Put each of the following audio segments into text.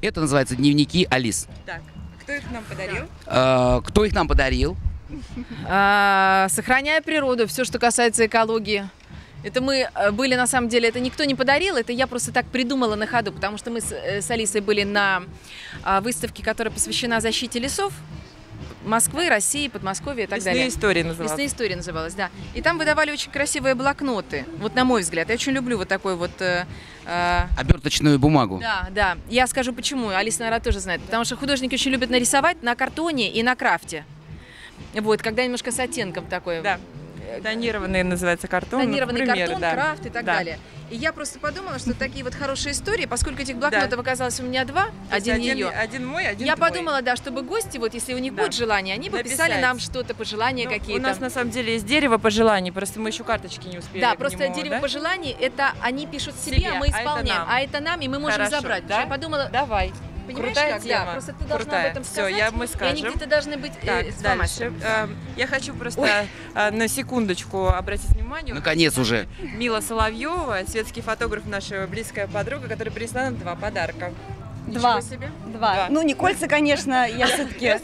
Это называется «Дневники Алис». Так, кто их нам подарил? Кто их нам подарил? Сохраняя природу, все, что касается экологии. Это мы были, на самом деле, это никто не подарил, это я просто так придумала на ходу, потому что мы с Алисой были на выставке, которая посвящена защите лесов Москвы, России, Подмосковья и так далее. «Лесные истории» называлась. «Лесные истории» называлась, да. И там выдавали очень красивые блокноты, вот на мой взгляд. Я очень люблю вот такой вот... Оберточную бумагу. Да, да. Я скажу почему, Алиса, наверное, тоже знает. Потому что художники очень любят нарисовать на картоне и на крафте. Вот, когда немножко с оттенком такой. Да. Тонированный называется картон. Тонированный например, картон, да. крафт и так Да. далее. И я просто подумала, что такие вот хорошие истории, поскольку этих блокнотов Да. оказалось у меня два, То есть один ее. Один мой, один Я твой. подумала, да, чтобы гости, вот если у них Да. будет желание, они бы Написать. писали нам что-то, пожелания Ну, какие-то. У нас на самом деле есть дерево пожеланий, просто мы еще карточки не успели. Да, к просто нему, дерево да? пожеланий, это они пишут себе, Себе, а мы а это исполняем. нам. А это нам, и мы можем Хорошо, забрать. да? Я подумала, Давай. понимаешь, Крутая как? тема. Да, просто ты должна Крутая. об этом Всё, сказать. мы И скажем. они где-то должны быть Так, с дальше. Я хочу просто на секундочку обратить внимание. Наконец уже. Мила Соловьева, светский фотограф, наша близкая подруга, которая принесла нам 2 подарка. Два. Ничего себе. Два. Ну, не кольца, конечно, я все-таки...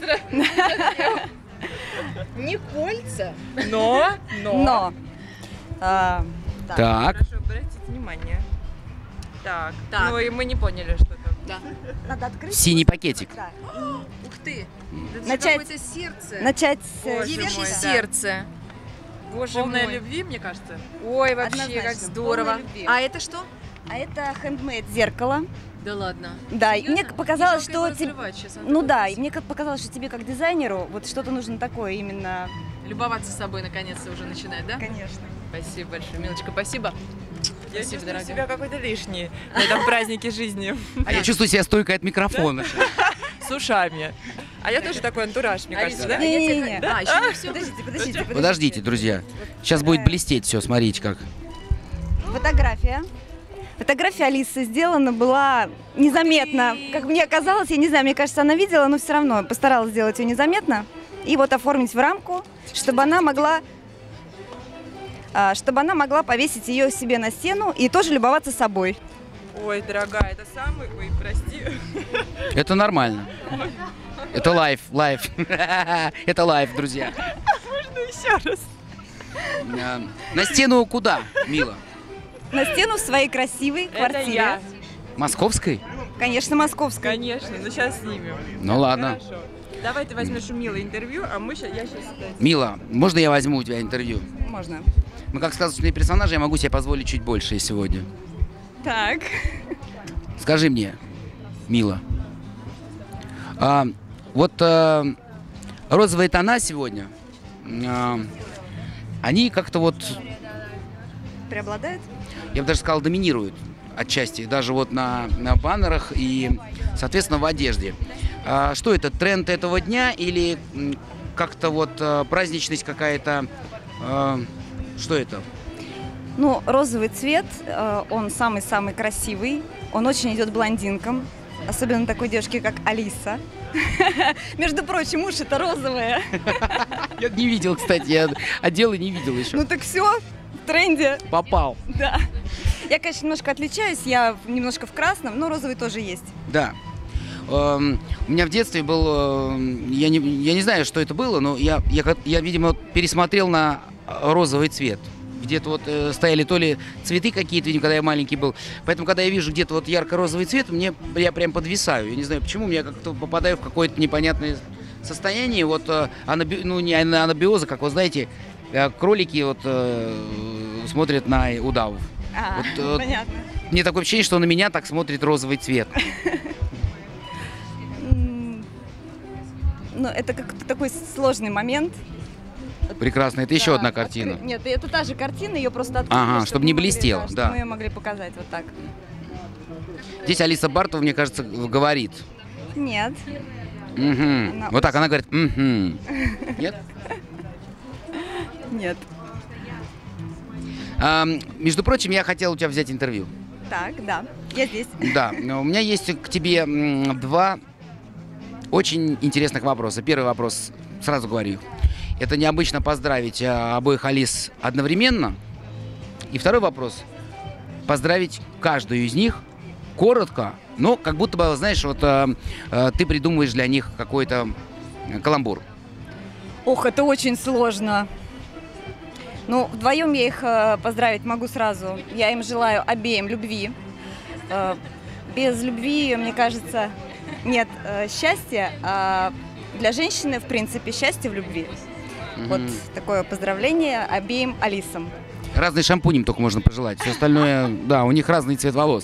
Не кольца. Но... так. Так. Хорошо, обратите внимание. Так. Так. Ну и мы не поняли, что там. Да. Надо открыть. Синий пакетик. Да. Ух ты. Это Начать- какое-то сердце. Начать с... Боже Девичье мой, да. сердце. Боже Полная мой. любви, мне кажется. Ой, вообще, Однозначно. как здорово. Полной любви. А это что? А это хендмейд зеркало. Да ладно. Да, и мне Серьезно? показалось, Не жалко его что... тебе- разрывать сейчас, он Ну такой да, и красивый. мне как показалось, что тебе как дизайнеру вот что-то нужно такое именно... Любоваться собой наконец-то уже начинать, да? Конечно. Спасибо большое, Милочка, спасибо. Я Спасибо, чувствую дорогая. себя какой-то лишней на этом празднике жизни. А я чувствую себя стойкой от микрофона. С ушами. А я тоже такой антураж, мне кажется, да? Не-не-не. А, еще не все. Подождите. Подождите, друзья. Сейчас будет блестеть все, смотрите как. Фотография. Фотография Алисы сделана была незаметно. Как мне казалось, я не знаю, мне кажется, она видела, но все равно постаралась сделать ее незаметно. И вот оформить в рамку, чтобы она могла повесить ее себе на стену и тоже любоваться собой. Ой, дорогая, это самый... Ой, прости. Это нормально. Это лайф. Это лайф, друзья. Можно еще раз? На стену куда, Мила? На стену в своей красивой Это квартире. я. Московской? Конечно, московской. Конечно, но сейчас снимем. Ну ладно. Хорошо. Давай ты возьмешь у Милы интервью, а я сейчас... Мила, можно я возьму у тебя интервью? Можно. Мы как сказочные персонажи, я могу себе позволить чуть больше сегодня. Так. Скажи мне, Мила, розовые тона сегодня, они как-то вот, Преобладает? я бы даже сказал, доминируют отчасти, даже вот на баннерах и, соответственно, в одежде. Что это, тренд этого дня или как-то вот праздничность какая-то? Что это? Ну, розовый цвет, он самый-самый красивый. Он очень идет блондинкам. Особенно такой девушке, как Алиса. Между прочим, уши-то розовые. Я не видел, кстати, я отдела не видел еще. Ну так все, в тренде. Попал. Да. Я, конечно, немножко отличаюсь, я немножко в красном, но розовый тоже есть. Да. У меня в детстве был, я не знаю, что это было, но я, видимо, пересмотрел на розовый цвет. Где-то вот стояли то ли цветы какие-то, видимо, когда я маленький был. Поэтому, когда я вижу где-то вот ярко-розовый цвет, я прям подвисаю. Я не знаю почему, я как-то попадаю в какое-то непонятное состояние. Вот, не анабиоза, как вы знаете, кролики вот смотрят на удавов. Вот, понятно. Мне такое ощущение, что на меня так смотрит розовый цвет. Ну, это как-то такой сложный момент. Прекрасно. Это еще Да, одна картина. Нет, это та же картина, ее просто открыли, Ага, чтобы не мы могли, блестело, чтобы да. мы ее могли показать вот так. Здесь Алиса Бартова, мне кажется, говорит. Нет. Угу. Вот так она говорит. Угу. Нет? Нет. Между прочим, я хотел у тебя взять интервью. Так, да. Я здесь. Да, но у меня есть к тебе два очень интересных вопроса. Первый вопрос, сразу говорю, это необычно поздравить обоих Алис одновременно. И второй вопрос, поздравить каждую из них коротко, Но как будто бы, знаешь, вот ты придумываешь для них какой-то каламбур. Ох, это очень сложно. Ну, вдвоем я их поздравить могу сразу. Я им желаю обеим любви. Без любви, мне кажется, нет счастья. А для женщины, в принципе, счастье в любви. Вот такое поздравление обеим Алисам. Разные шампуни им только можно пожелать. Все остальное, да, у них разный цвет волос.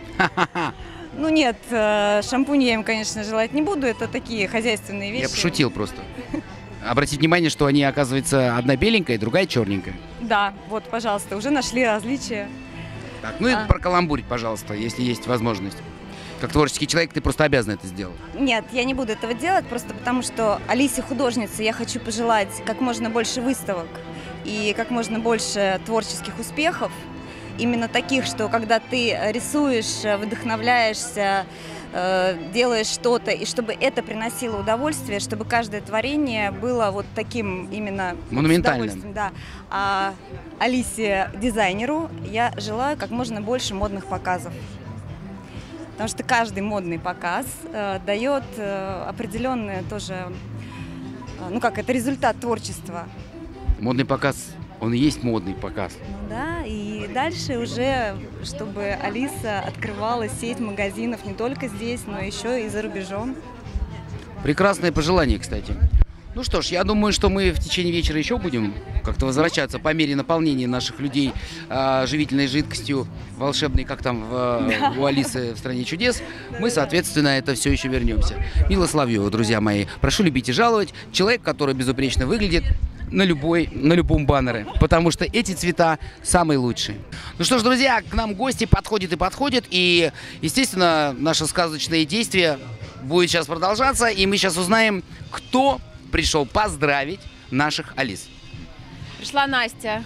Ну нет, шампунь я им, конечно, желать не буду. Это такие хозяйственные вещи. Я пошутил просто. Обратите внимание, что они, оказывается, одна беленькая, другая черненькая. Да, вот, пожалуйста, уже нашли различия. Так, ну и прокаламбурить, пожалуйста, если есть возможность. Как творческий человек, ты просто обязан это сделать. Нет, я не буду этого делать, просто потому что Алисе, художнице, я хочу пожелать как можно больше выставок и как можно больше творческих успехов. Именно таких, что когда ты рисуешь, вдохновляешься, делаешь что-то, и чтобы это приносило удовольствие, чтобы каждое творение было вот таким именно монументальным. Да. А Алисе, дизайнеру, я желаю как можно больше модных показов. Потому что каждый модный показ дает определенное тоже, ну как, это результат творчества. Модный показ, он и есть модный показ. Ну да, и дальше уже, чтобы Алиса открывала сеть магазинов не только здесь, но еще и за рубежом. Прекрасное пожелание, кстати. Ну что ж, я думаю, что мы в течение вечера еще будем как-то возвращаться по мере наполнения наших людей живительной жидкостью волшебной, как там у Алисы в «Стране чудес». Мы, соответственно, это все еще вернемся. Мила Соловьева, друзья мои, прошу любить и жаловать. Человек, который безупречно выглядит на любом баннере, потому что эти цвета самые лучшие. Ну что ж, друзья, к нам гости подходят, и, естественно, наше сказочное действие будет сейчас продолжаться, и мы сейчас узнаем, кто пришел поздравить наших Алис. Пришла Настя.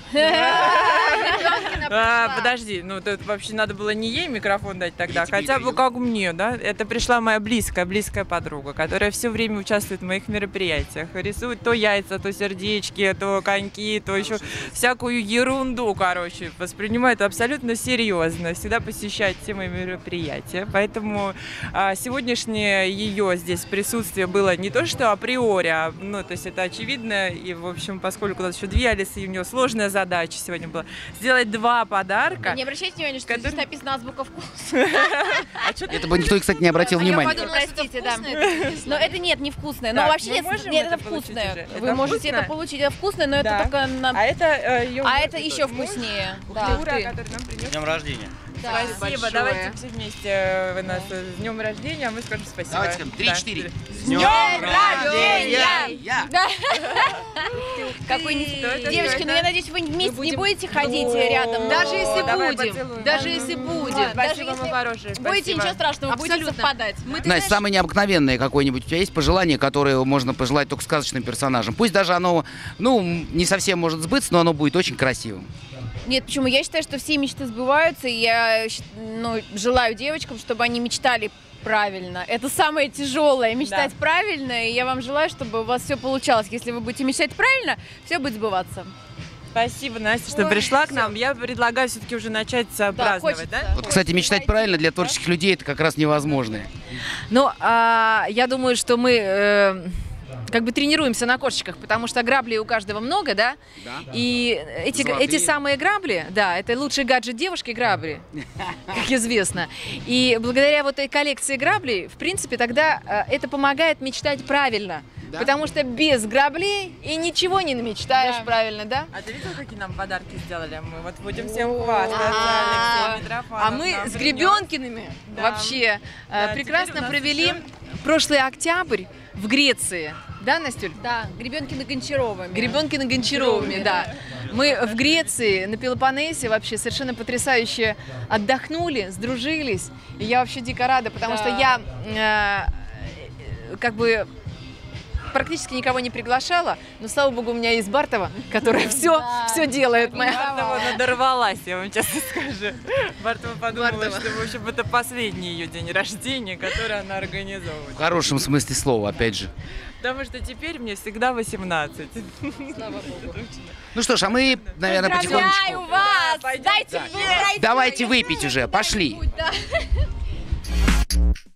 Подожди, ну тут вообще надо было не ей микрофон дать тогда, хотя бы как мне, да? Это пришла моя близкая подруга, которая все время участвует в моих мероприятиях. Рисует то яйца, то сердечки, то коньки, то еще всякую ерунду, короче. Воспринимает абсолютно серьезно, всегда посещает все мои мероприятия. Поэтому сегодняшнее ее здесь присутствие было не то, что априори, ну, то есть это очевидно. И, в общем, поскольку у нас еще две Алисы, и у нее сложная задача сегодня была сделать 2 подарка. Не обращайте внимания, что здесь написано азбука вкуса. Это бы никто, кстати, не обратил внимания. Я подумала, простите, да. Но это нет, невкусное. Но вообще нет, это вкусное. Вы можете это получить, это вкусное, но это только на... А это еще вкуснее. С днем рождения. Спасибо, давайте все вместе вы нас с днем рождения, а мы скажем спасибо. Давайте 3-4. С днем рождения! Девочки, ну я надеюсь, вы вместе не будете ходить рядом. Даже если будем. Даже если будем. Спасибо, мы хорошие. Будете, ничего страшного, будете совпадать. Настя, самое необыкновенное какое-нибудь у тебя есть пожелание, которое можно пожелать только сказочным персонажам? Пусть даже оно, ну, не совсем может сбыться, но оно будет очень красивым. Нет, почему? Я считаю, что все мечты сбываются, и я желаю девочкам, чтобы они мечтали правильно. Это самое тяжелое, мечтать правильно, и я вам желаю, чтобы у вас все получалось. Если вы будете мечтать правильно, все будет сбываться. Спасибо, Настя, что пришла к нам. Я предлагаю все-таки уже начать праздновать, да? Вот, кстати, мечтать правильно для творческих людей это как раз невозможно. Ну, я думаю, что мы... как бы тренируемся на кошечках, потому что граблей у каждого много, да? И эти самые грабли, да, это лучший гаджет девушки грабли, как известно. И благодаря вот этой коллекции граблей, в принципе, тогда это помогает мечтать правильно. Да? Потому что без граблей и ничего не намечтаешь правильно, да? А ты видел, какие нам подарки сделали? Мы вот будем всем хвастаться. А мы с Гребенкиными вообще прекрасно провели прошлый октябрь в Греции. Да, Настюль? Да, Гребенкино-Гончаровыми. Гребенкино-Гончаровыми, да. Мы в Греции, на Пелопоннесе вообще совершенно потрясающе отдохнули, сдружились. И я вообще дико рада, потому что я как бы практически никого не приглашала, но, слава богу, у меня есть Бартова, которая все делает. Бартова надорвалась, я вам честно скажу. Бартова подумала, что, в общем, это последний ее день рождения, который она организовывает. В хорошем смысле слова, опять же. Потому что теперь мне всегда 18. Слава богу. Ну что ж, а мы, наверное, потихонечку... Поздравляю вас! Дайте Давайте выпить уже, пошли. Thank